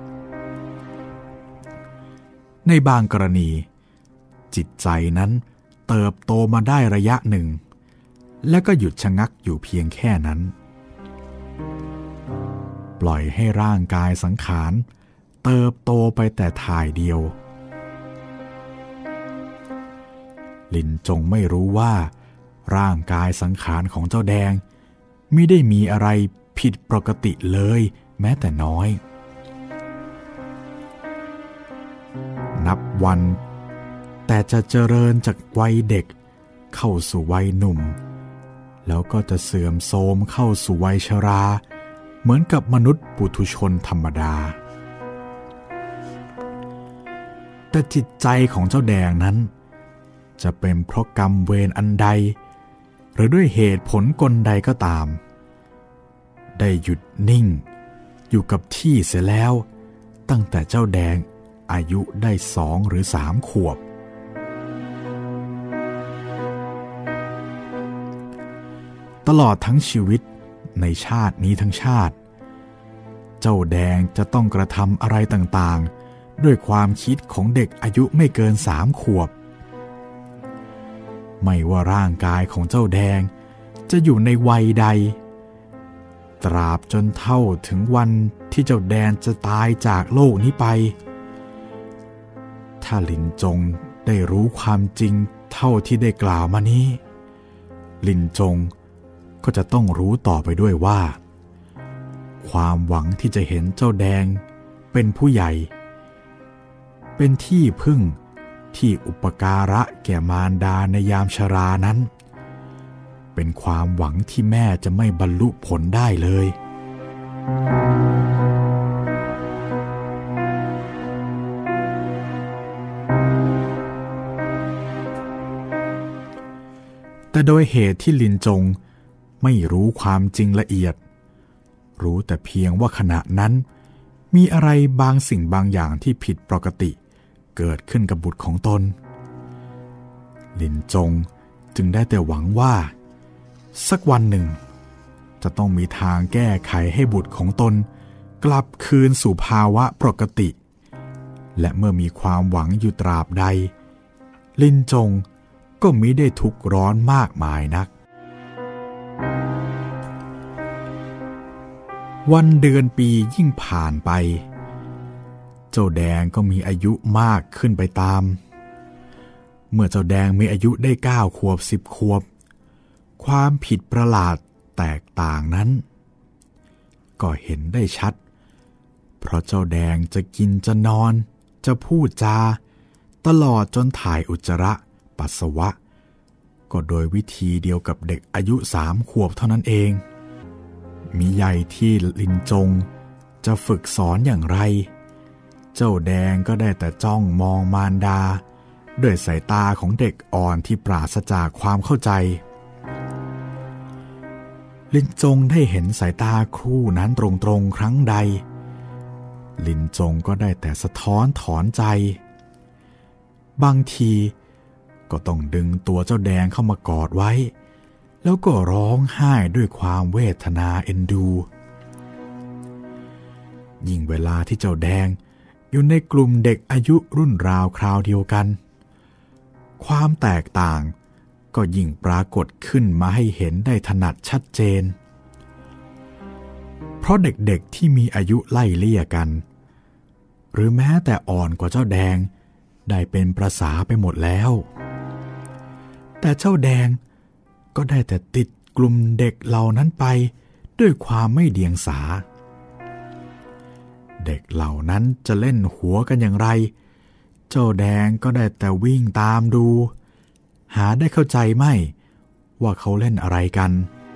ในบางกรณีจิตใจนั้นเติบโตมาได้ระยะหนึ่งและก็หยุดชะงักอยู่เพียงแค่นั้นปล่อยให้ร่างกายสังขารเติบโตไปแต่ถ่ายเดียวลินจงไม่รู้ว่าร่างกายสังขารของเจ้าแดงมิได้มีอะไรผิดปกติเลยแม้แต่น้อยนับวัน แต่จะเจริญจากวัยเด็กเข้าสู่วัยหนุ่มแล้วก็จะเสื่อมโทรมเข้าสู่วัยชราเหมือนกับมนุษย์ปุถุชนธรรมดาแต่จิตใจของเจ้าแดงนั้นจะเป็นเพราะกรรมเวรอันใดหรือด้วยเหตุผลกลใดก็ตามได้หยุดนิ่งอยู่กับที่เสียแล้วตั้งแต่เจ้าแดงอายุได้2 หรือ 3 ขวบตลอดทั้งชีวิตในชาตินี้ทั้งชาติเจ้าแดงจะต้องกระทำอะไรต่างๆด้วยความคิดของเด็กอายุไม่เกิน3 ขวบไม่ว่าร่างกายของเจ้าแดงจะอยู่ในวัยใดตราบจนเท่าถึงวันที่เจ้าแดงจะตายจากโลกนี้ไปถ้าหลินจงได้รู้ความจริงเท่าที่ได้กล่าวมานี้หลินจงก็จะต้องรู้ต่อไปด้วยว่าความหวังที่จะเห็นเจ้าแดงเป็นผู้ใหญ่เป็นที่พึ่งที่อุปการะแก่มารดาในยามชรานั้นเป็นความหวังที่แม่จะไม่บรรลุผลได้เลยแต่โดยเหตุที่ลินจงไม่รู้ความจริงละเอียดรู้แต่เพียงว่าขณะนั้นมีอะไรบางสิ่งบางอย่างที่ผิดปกติเกิดขึ้นกับบุตรของตนลินจงจึงได้แต่หวังว่าสักวันหนึ่งจะต้องมีทางแก้ไขให้บุตรของตนกลับคืนสู่ภาวะปกติและเมื่อมีความหวังอยู่ตราบใดลินจงก็มิได้ทุกข์ร้อนมากมายนักวันเดือนปียิ่งผ่านไปเจ้าแดงก็มีอายุมากขึ้นไปตามเมื่อเจ้าแดงมีอายุได้9 ขวบ10 ขวบความผิดประหลาดแตกต่างนั้นก็เห็นได้ชัดเพราะเจ้าแดงจะกินจะนอนจะพูดจาตลอดจนถ่ายอุจจาระปัสสาวะก็โดยวิธีเดียวกับเด็กอายุ3 ขวบเท่านั้นเองมิใหญ่ที่ลินจงจะฝึกสอนอย่างไรเจ้าแดงก็ได้แต่จ้องมองมารดาด้วยสายตาของเด็กอ่อนที่ปราศจากความเข้าใจลินจงได้เห็นสายตาคู่นั้นตรงๆครั้งใดลินจงก็ได้แต่สะท้อนถอนใจบางทีก็ต้องดึงตัวเจ้าแดงเข้ามากอดไว้แล้วก็ร้องไห้ด้วยความเวทนาเอ็นดูยิ่งเวลาที่เจ้าแดงอยู่ในกลุ่มเด็กอายุรุ่นราวคราวเดียวกันความแตกต่างก็ยิ่งปรากฏขึ้นมาให้เห็นได้ถนัดชัดเจนเพราะเด็กๆที่มีอายุไล่เลี่ยกันหรือแม้แต่อ่อนกว่าเจ้าแดงได้เป็นประสาไปหมดแล้วแต่เจ้าแดงก็ได้แต่ติดกลุ่มเด็กเหล่านั้นไปด้วยความไม่เดียงสาเด็กเหล่านั้นจะเล่นหัวกันอย่างไรเจ้าแดงก็ได้แต่วิ่งตามดูหาได้เข้าใจไม่ว่าเขาเล่นอะไรกัน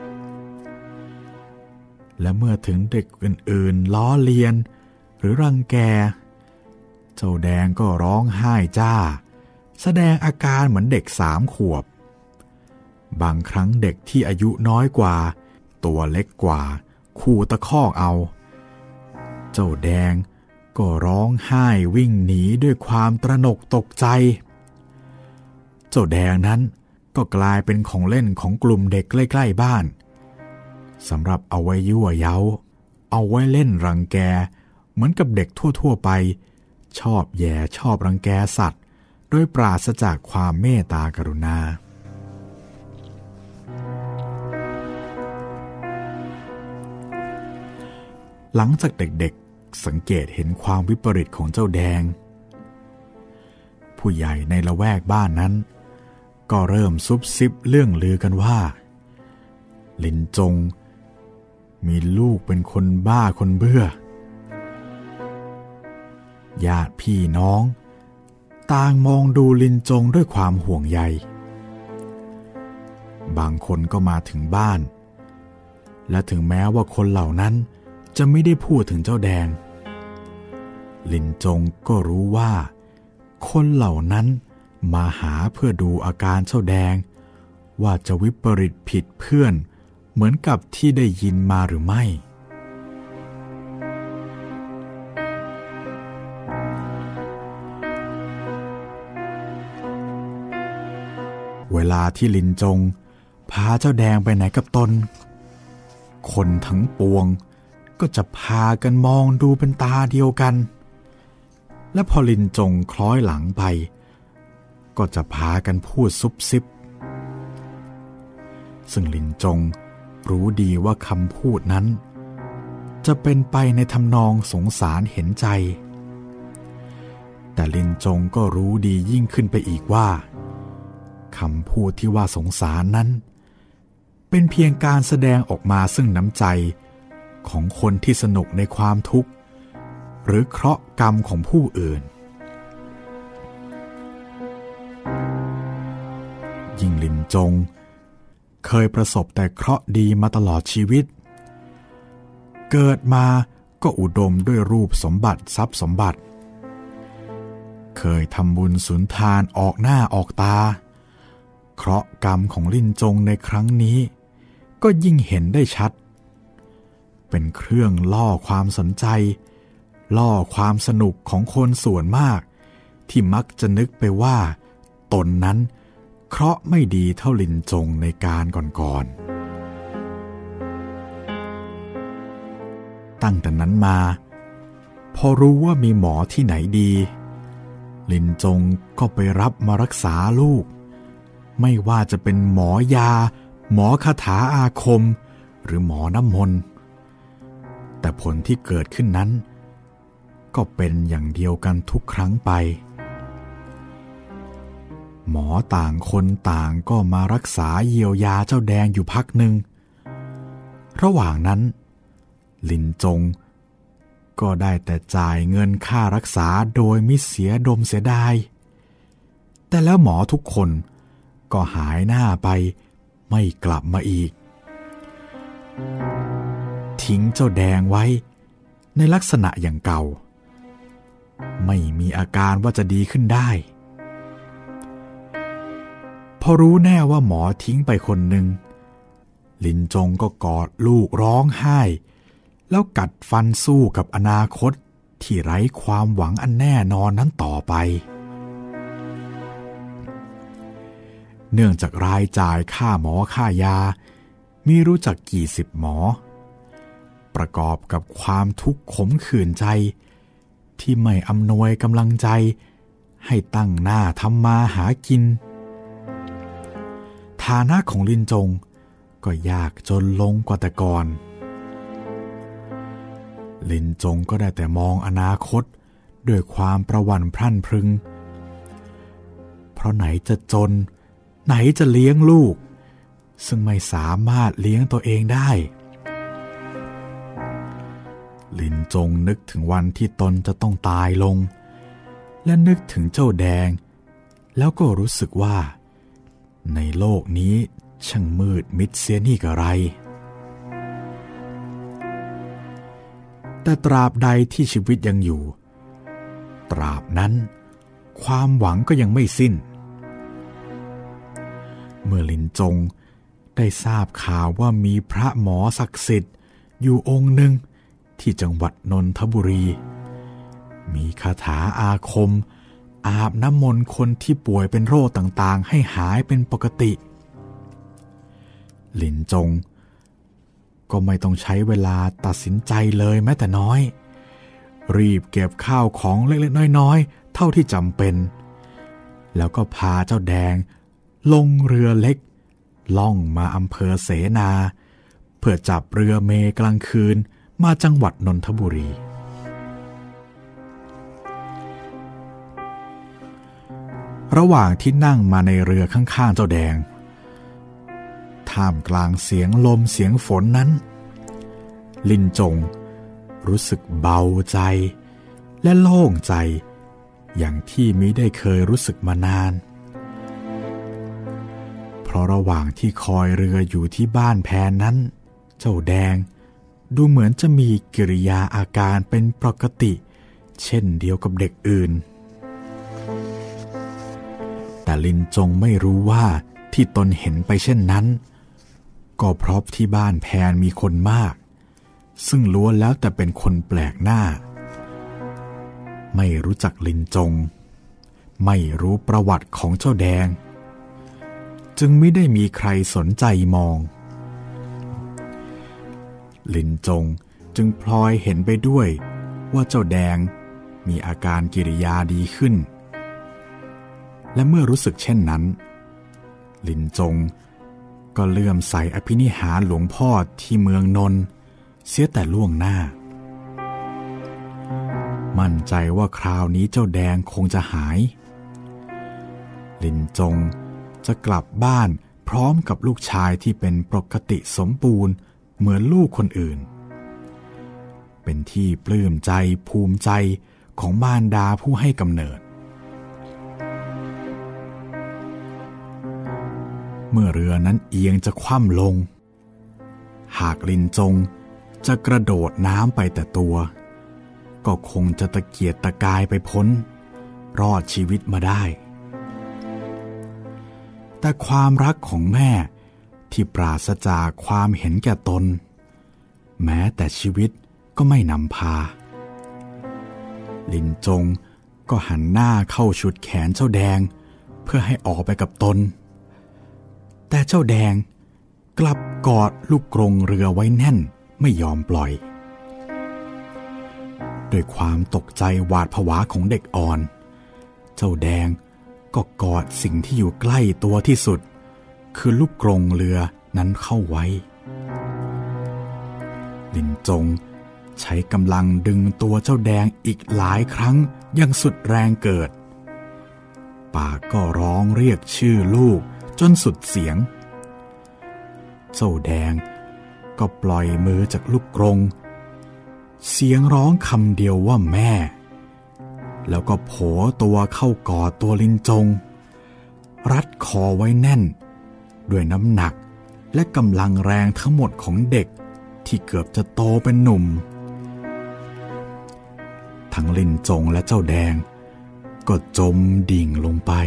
และเมื่อถึงเด็กอื่นๆล้อเลียนหรือรังแกเจ้าแดงก็ร้องไห้จ้าแสดงอาการเหมือนเด็ก3 ขวบบางครั้งเด็กที่อายุน้อยกว่าตัวเล็กกว่าขู่ตะคอกเอาเจ้าแดงก็ร้องไห้วิ่งหนีด้วยความตระหนกตกใจเจ้าแดงนั้นก็กลายเป็นของเล่นของกลุ่มเด็กใกล้ๆบ้านสำหรับเอาไว้ยั่วเย้าเอาไว้เล่นรังแกเหมือนกับเด็กทั่วๆไปชอบแย่ชอบรังแกสัตว์โดยปราศจากความเมตตากรุณาหลังจากเด็กๆสังเกตเห็นความวิปริตของเจ้าแดงผู้ใหญ่ในละแวกบ้านนั้นก็เริ่มซุบซิบเรื่องลือกันว่าลินจงมีลูกเป็นคนบ้าคนเบื่อญาติพี่น้องต่างมองดูลินจงด้วยความห่วงใยบางคนก็มาถึงบ้านและถึงแม้ว่าคนเหล่านั้นจะไม่ได้พูดถึงเจ้าแดงลินจงก็รู้ว่าคนเหล่านั้นมาหาเพื่อดูอาการเจ้าแดงว่าจะวิปริตผิดเพื่อนเหมือนกับที่ได้ยินมาหรือไม่เวลาที่ลินจงพาเจ้าแดงไปไหนกับตนคนทั้งปวงก็จะพากันมองดูเป็นตาเดียวกันและพอลินจงคล้อยหลังไปก็จะพากันพูดซุบซิบซึ่งลินจงรู้ดีว่าคำพูดนั้นจะเป็นไปในทำนองสงสารเห็นใจแต่ลินจงก็รู้ดียิ่งขึ้นไปอีกว่าคำพูดที่ว่าสงสารนั้นเป็นเพียงการแสดงออกมาซึ่งน้ำใจของคนที่สนุกในความทุกข์หรือเคราะห์กรรมของผู้อื่นยิ่งลินจงเคยประสบแต่เคราะห์ดีมาตลอดชีวิตเกิดมาก็อุดมด้วยรูปสมบัติทรัพย์สมบัติเคยทำบุญสุนทานออกหน้าออกตาเคราะห์กรรมของลินจงในครั้งนี้ก็ยิ่งเห็นได้ชัดเป็นเครื่องล่อความสนใจล่อความสนุกของคนส่วนมากที่มักจะนึกไปว่าตนนั้นเคราะห์ไม่ดีเท่าลินจงในการก่อนๆตั้งแต่นั้นมาพอรู้ว่ามีหมอที่ไหนดีลินจงก็ไปรับมารักษาลูกไม่ว่าจะเป็นหมอยาหมอคาถาอาคมหรือหมอน้ำมนต์แต่ผลที่เกิดขึ้นนั้นก็เป็นอย่างเดียวกันทุกครั้งไปหมอต่างคนต่างก็มารักษาเยียวยาเจ้าแดงอยู่พักหนึ่งระหว่างนั้นลินจงก็ได้แต่จ่ายเงินค่ารักษาโดยมิเสียดมเสียดายแต่แล้วหมอทุกคนก็หายหน้าไปไม่กลับมาอีกทิ้งเจ้าแดงไว้ในลักษณะอย่างเก่าไม่มีอาการว่าจะดีขึ้นได้พอรู้แน่ว่าหมอทิ้งไปคนหนึ่งลินจงก็กอดลูกร้องไห้แล้วกัดฟันสู้กับอนาคตที่ไร้ความหวังอันแน่นอนนั้นต่อไปเนื่องจากรายจ่ายค่าหมอค่ายามีรู้จักกี่สิบหมอประกอบกับความทุกข์ขมขื่นใจที่ไม่อำนวยกำลังใจให้ตั้งหน้าทำมาหากินฐานะของลินจงก็ยากจนลงกว่าแต่ก่อนลินจงก็ได้แต่มองอนาคตด้วยความประหวั่นพรั่นพรึงเพราะไหนจะจนไหนจะเลี้ยงลูกซึ่งไม่สามารถเลี้ยงตัวเองได้ลินจงนึกถึงวันที่ตนจะต้องตายลงและนึกถึงเจ้าแดงแล้วก็รู้สึกว่าในโลกนี้ช่างมืดมิดเสียนี่กะไรแต่ตราบใดที่ชีวิตยังอยู่ตราบนั้นความหวังก็ยังไม่สิ้นเมื่อลินจงได้ทราบข่าวว่ามีพระหมอศักดิ์สิทธิ์อยู่องค์หนึ่งที่จังหวัดนนทบุรีมีคาถาอาคมอาบน้ำมนต์คนที่ป่วยเป็นโรคต่างๆให้หายเป็นปกติลินจงก็ไม่ต้องใช้เวลาตัดสินใจเลยแม้แต่น้อยรีบเก็บข้าวของเล็กๆน้อยๆเท่าที่จำเป็นแล้วก็พาเจ้าแดงลงเรือเล็กล่องมาอำเภอเสนาเพื่อจับเรือเมกลางคืนมาจังหวัดนนทบุรีระหว่างที่นั่งมาในเรือข้างๆเจ้าแดงท่ามกลางเสียงลมเสียงฝนนั้นลินจงรู้สึกเบาใจและโล่งใจอย่างที่มิได้เคยรู้สึกมานานเพเพราะระหว่างที่คอยเรืออยู่ที่บ้านแพนนั้นเจ้าแดงดูเหมือนจะมีกิริยาอาการเป็นปกติเช่นเดียวกับเด็กอื่นแต่ลินจงไม่รู้ว่าที่ตนเห็นไปเช่นนั้นก็เพราะที่บ้านแพนมีคนมากซึ่งล้วนแล้วแต่เป็นคนแปลกหน้าไม่รู้จักลินจงไม่รู้ประวัติของเจ้าแดงจึงไม่ได้มีใครสนใจมองลินจงจึงพลอยเห็นไปด้วยว่าเจ้าแดงมีอาการกิริยาดีขึ้นและเมื่อรู้สึกเช่นนั้นลินจงก็เลื่อมใสอภินิหารหลวงพ่อที่เมืองนนท์เสียแต่ล่วงหน้ามั่นใจว่าคราวนี้เจ้าแดงคงจะหายลินจงจะกลับบ้านพร้อมกับลูกชายที่เป็นปกติสมบูรณ์เหมือนลูกคนอื่นเป็นที่ปลื้มใจภูมิใจของมารดาผู้ให้กำเนิดเมื่อเรือนั้นเอียงจะคว่ำลงหากลินจงจะกระโดดน้ำไปแต่ตัวก็คงจะตะเกียกตะกายไปพ้นรอดชีวิตมาได้แต่ความรักของแม่ที่ปราศจากความเห็นแก่ตนแม้แต่ชีวิตก็ไม่นำพาลินจงก็หันหน้าเข้าฉุดแขนเจ้าแดงเพื่อให้ออกไปกับตนแต่เจ้าแดงกลับกอดลูกกรงเรือไว้แน่นไม่ยอมปล่อยด้วยความตกใจหวาดผวาของเด็กอ่อนเจ้าแดงก็กอดสิ่งที่อยู่ใกล้ตัวที่สุดคือลูกกรงเรือนั้นเข้าไว้ลินจงใช้กำลังดึงตัวเจ้าแดงอีกหลายครั้งอย่างสุดแรงเกิดปากก็ร้องเรียกชื่อลูกจนสุดเสียงเจ้าแดงก็ปล่อยมือจากลูกกรงเสียงร้องคำเดียวว่าแม่แล้วก็โผล่ตัวเข้ากอดตัวลินจงรัดคอไว้แน่นด้วยน้ำหนักและกำลังแรงทั้งหมดของเด็กที่เกือบจะโตเป็นหนุ่มทั้งลินจงและเจ้าแดงก็จมดิ่งลงไป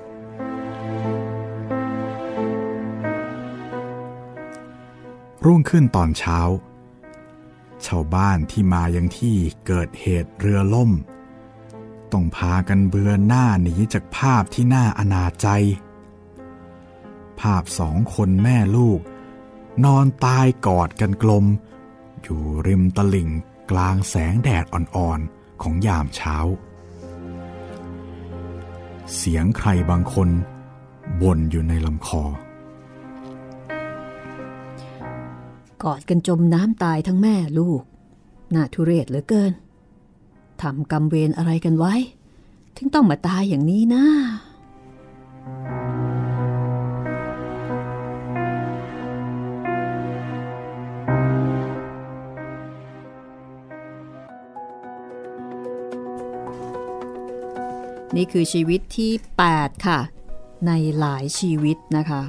รุ่งขึ้นตอนเช้าชาวบ้านที่มายังที่เกิดเหตุเรือล่มต้องพากันเบือนหน้าหนีจากภาพที่น่าอนาจใจภาพสองคนแม่ลูกนอนตายกอดกันกลมอยู่ริมตลิ่งกลางแสงแดดอ่อนๆของยามเช้าเสียงใครบางคนบ่นอยู่ในลำคอกอดกันจมน้ำตายทั้งแม่ลูกน่าทุเรศเหลือเกินทำกรรมเวรอะไรกันไว้ถึงต้องมาตายอย่างนี้นะนี่คือชีวิตที่8ค่ะในหลายชีวิตนะคะ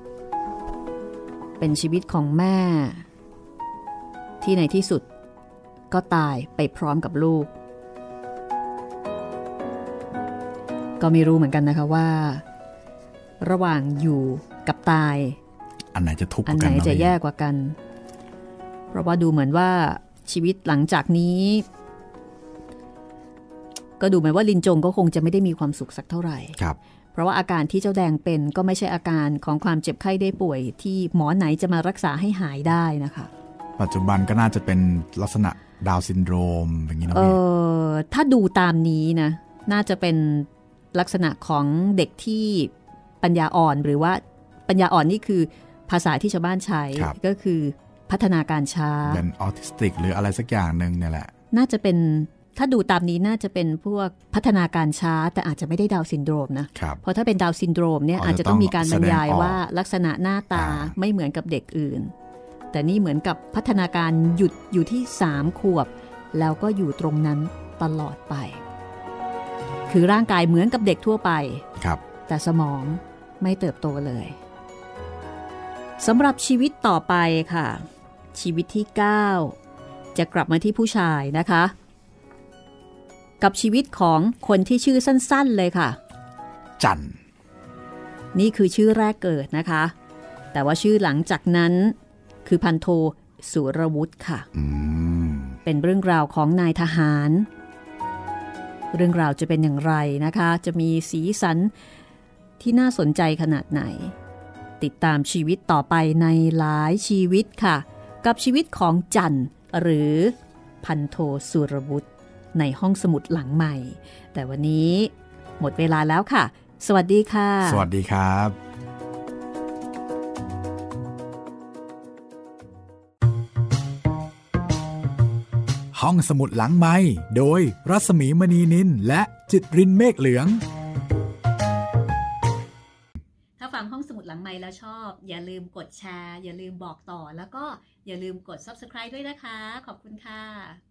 เป็นชีวิตของแม่ที่ในที่สุดก็ตายไปพร้อมกับลูกก็ไม่รู้เหมือนกันนะคะว่าระหว่างอยู่กับตายอันไหนจะทุกข์กว่ากันอันไหนจะแย่กว่ากันเพราะว่าดูเหมือนว่าชีวิตหลังจากนี้ก็ดูเหมือนว่าลินจงก็คงจะไม่ได้มีความสุขสักเท่าไหร่เพราะว่าอาการที่เจ้าแดงเป็นก็ไม่ใช่อาการของความเจ็บไข้ได้ป่วยที่หมอไหนจะมารักษาให้หายได้นะคะปัจจุบันก็น่าจะเป็นลักษณะดาวน์ซินโดรมอย่างนี้นะถ้าดูตามนี้นะน่าจะเป็นลักษณะของเด็กที่ปัญญาอ่อนหรือว่าปัญญาอ่อนนี่คือภาษาที่ชาวบ้านใช้ก็คือพัฒนาการช้าเป็นออทิสติกหรืออะไรสักอย่างนึงเนี่ยแหละน่าจะเป็นถ้าดูตามนี้น่าจะเป็นพวกพัฒนาการช้าแต่อาจจะไม่ได้ดาวน์ซินโดรมนะเพราะถ้าเป็นดาวน์ซินโดรมเนี่ยอาจจะต้องมีการบรรยายว่าลักษณะหน้าตาไม่เหมือนกับเด็กอื่นแต่นี่เหมือนกับพัฒนาการหยุดอยู่ที่3 ขวบแล้วก็อยู่ตรงนั้นตลอดไปคือร่างกายเหมือนกับเด็กทั่วไปแต่สมองไม่เติบโตเลยสำหรับชีวิตต่อไปค่ะชีวิตที่9จะกลับมาที่ผู้ชายนะคะกับชีวิตของคนที่ชื่อสั้นๆเลยค่ะจันนี่คือชื่อแรกเกิดนะคะแต่ว่าชื่อหลังจากนั้นคือพันโทสุรวุฒิค่ะเป็นเรื่องราวของนายทหารเรื่องราวจะเป็นอย่างไรนะคะจะมีสีสันที่น่าสนใจขนาดไหนติดตามชีวิตต่อไปในหลายชีวิตค่ะกับชีวิตของจันหรือพันโทสุรวุฒิในห้องสมุดหลังใหม่แต่วันนี้หมดเวลาแล้วค่ะสวัสดีค่ะสวัสดีครับห้องสมุดหลังไมค์โดยรัศมีมณีนินและจิตรินเมฆเหลืองถ้าฟังห้องสมุดหลังไมค์แล้วชอบอย่าลืมกดแชร์อย่าลืมบอกต่อแล้วก็อย่าลืมกด Subscribe ด้วยนะคะขอบคุณค่ะ